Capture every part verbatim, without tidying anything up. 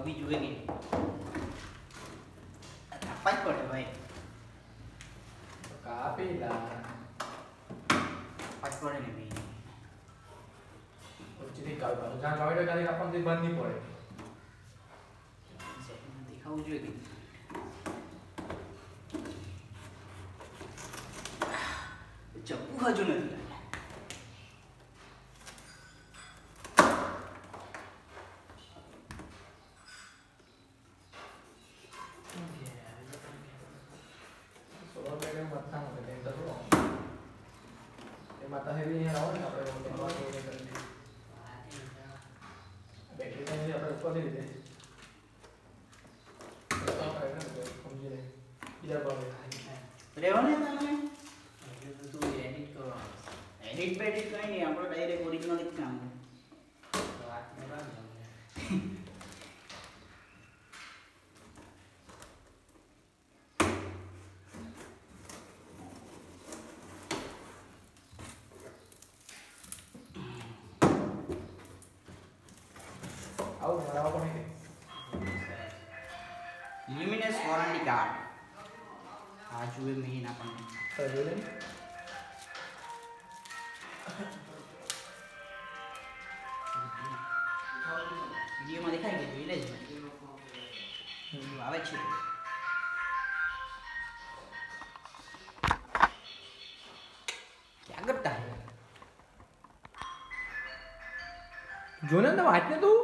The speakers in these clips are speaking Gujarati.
भी जुए के पाँच पड़े भाई काफी ला पाँच पड़े नहीं भी कुछ नहीं कर पाऊँ जहाँ कमेंट करने का अपन दिन बंद नहीं पड़े दिखाओ जुए के चप्पू हजू नहीं माता है भी यहाँ और अपने बोलते हैं बात होने करनी बैटरी का नहीं अपने ऊपर नहीं देते तो आप आएगा ना समझिए इधर बाहर रेवने ना मैं तो तू एडिट करो एडिट पे एडिट कहीं नहीं आपको डायरेक्ट ओरिजिनल ही काम है बात में बात आओ मराओ कौन है ल्यूमिनस वारंटी कार्ड आज हुए महीना अपन सर बोले वीडियो में दिखाई गई જોઈ લેજો આવે છે क्या करता है जो ना तो वाटने तू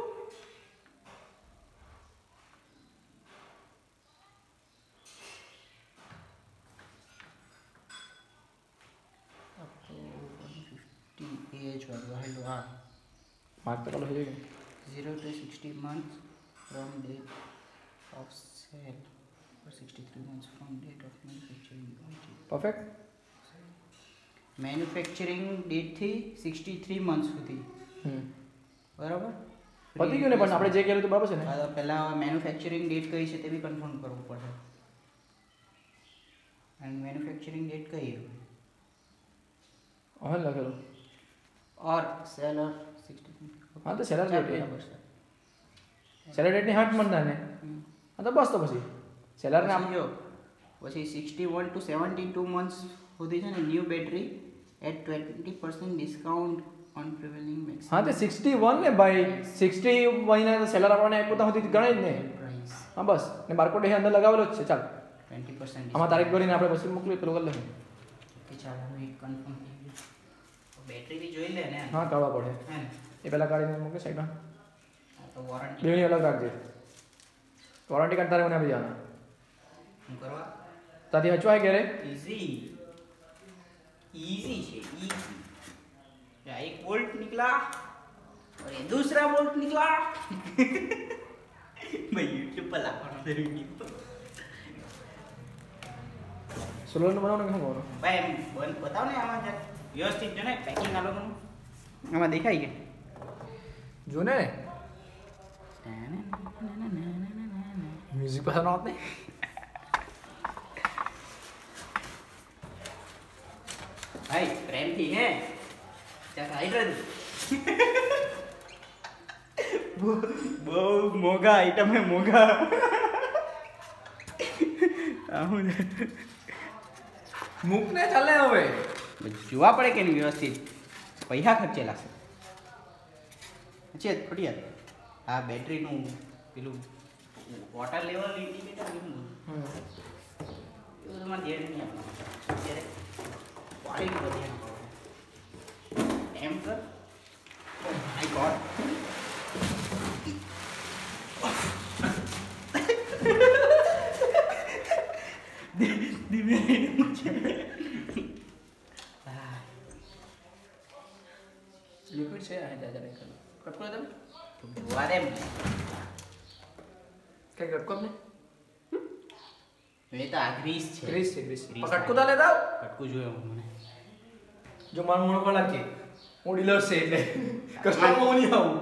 एज वाला हेलो हां मार्क तो कल हो जाएगा zero to sixty months from date of sale or sixty-three months from date of manufacturing. Perfect manufacturing date थी sixty-three મંથ્સ સુધી બરાબર પતી ગયું ને પણ આપણે જે કહેલું તો બરાબર છે ને આ પહેલા મેન્યુફેક્ચરિંગ ડેટ કઈ છે તે બી કન્ફર્મ કરવું પડે એન્ડ મેન્યુફેક્ચરિંગ ડેટ કઈ છે હા લખેલું और सेलर sixty-three हाँ तो सेलर डेट है सेलर डेट ने हट मरना ने हाँ तो बस तो પછી સેલર ને સમજો પછી sixty-one to seventy-two મંથ્સ સુધી છે ને new battery at twenty percent discount on prevailing max हाँ तो sixty-one ને ભાઈ sixty મહિના તો સેલર આપણને આપ્યો તો સુધી ગણાય જ ને પ્રાઇસ હા બસ ને બારકોડ એ અંદર લગાવેલો જ છે ચાલ twenty percent આમાં તારીખ કરીને આપણે પછી મોકલી પેલું કરી લઈએ કે ચાલો હું એક કન્ફર્મ થઈ ગયું બેટરી બી જોઈ લે ને હા કાઢવા પડે હે ને એ પહેલા કાઢીને મૂકે સાઈડમાં તો વોરંટી બેની અલગ રાખજે વોરંટી કાર્ડ તારે મને આપી દેવાના હું કરવા તાથી હચવાય ક્યારે इजी इजी છે इजी या एक बोल्ट निकला और ये दूसरा बोल्ट निकला भाई यूट्यूब पर लाखों वीडियो સોલર નું બનાવવાનું કેમ કરવાનું ભાઈ એમ બોલ બતાવ ને આમાં જરા વ્યવસ્થિત જો ને પેકિંગ આ લોકોનું આમાં દેખાય કે જો ને મ્યુઝિક પસંદ આવત ને ભાઈ પ્રેમથી હે ચાલ હાઈટ રહે બહુ મોંઘા આઈટમ હે મોંઘા આવું મૂક ને ચાલે હવે જોવા પડે કે નહીં વ્યવસ્થિત પૈસા ખર્ચેલા છે ખોટિયા આ બેટરીનું પેલું વોટર લેવલ ઇન્ડિકેટર કેવું હમ એવું તમારે ધ્યાન નહીં આપવાનું અત્યારે ક્વોલિટી પર ધ્યાન આપવાનું એમ કર આઈ ગોડ ધીમે લિક્વિડ છે આ દાદા ને કરું કટકો તમે જોવા દે કઈ કટકો ને એ તો આ ગ્રીસ છે ગ્રીસ છે ગ્રીસ ગ્રીસ કટકો તાલે દાવ કટકું જોયો મને જો મારું મોણો કોણ લાગે હું ડીલર છે એટલે કસ્ટમર માં નહીં આવું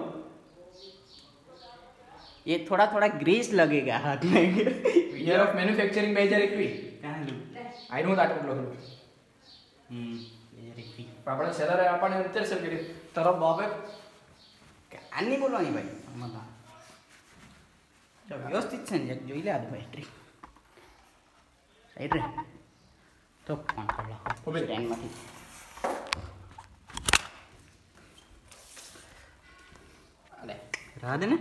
ये थोड़ा थोड़ा ग्रीस लगेगा हाथ में યર ઓફ મેન્યુફેક્ચરિંગ બે હજાર એકવીસ कहाँ लू આઈ નો દાટ મોકલો हम्म આપણે સેલર આપણને અત્યારે સેલ કરી તરફ બાપે આની બોલવાની ભાઈ આમાં તો વ્યવસ્થિત છે ને એક જોઈ લે આ બેટરી સાઈડ રે તો ફોન કર લો સ્ટેન્ડમાંથી અલે રાહ દે ને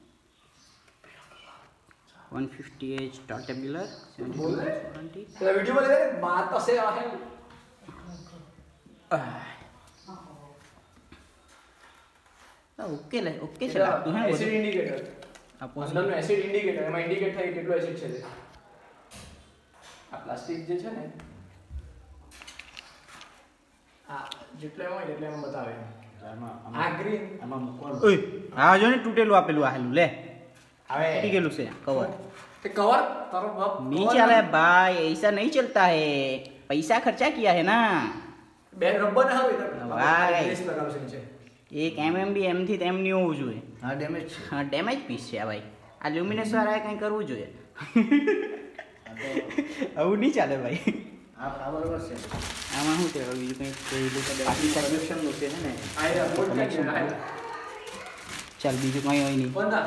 वन फिफ्टी एच स्टार्टेबलर वारंटी तो वीडियो में ले बात तो से है ओके ले ओके चला तू है एसिड इंडिकेटर आप અંદર નો એસિડ ઇન્ડિકેટર એમાં ઇન્ડિકેટ થાય કેટલો એસિડ છે તે આ પ્લાસ્ટિક જે છે ને આ જેટલો એમાં હોય એટલે એમાં બતાવે આ ગ્રીન આમાં મૂકવાનું ઓય આ જો ને તૂટેલું આપેલું આહેલું લે હવે તૂટી ગયેલું છે કવર તે કવર તારો બાપ नहीं चला है भाई ऐसा नहीं चलता है पैसा खर्चा किया है ना બે રબર ના આવે ભાઈ. ગ્રેસ લગાવશે નીચે एक एम एम बी एम थी तेम नहीं होવું જોઈએ હા ડેમેજ છે હા ડેમેજ પીસ છે આ ભાઈ આ લ્યુમિનસ વાળાએ કંઈ કરવું જોઈએ આવું નહીં ચાલે ભાઈ આ બરાબર છે આમાં શું છે બીજું કંઈ કહેલું કે બાકી સબસ્ક્રિપ્શન નું છે ને આયરા બોલ Connection. છે આયરા ચાલ બીજું કંઈ હોય નહીં બંધા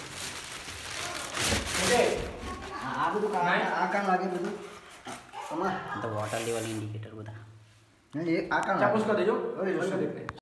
ઓકે આ બધું કામ આ કામ લાગે બધું તમાર તો વોટર લેવલ ઇન્ડિકેટર બધા નહીં આ કામ ચાપુસ કરી દેજો હવે જોશું. બંધ કરી દે.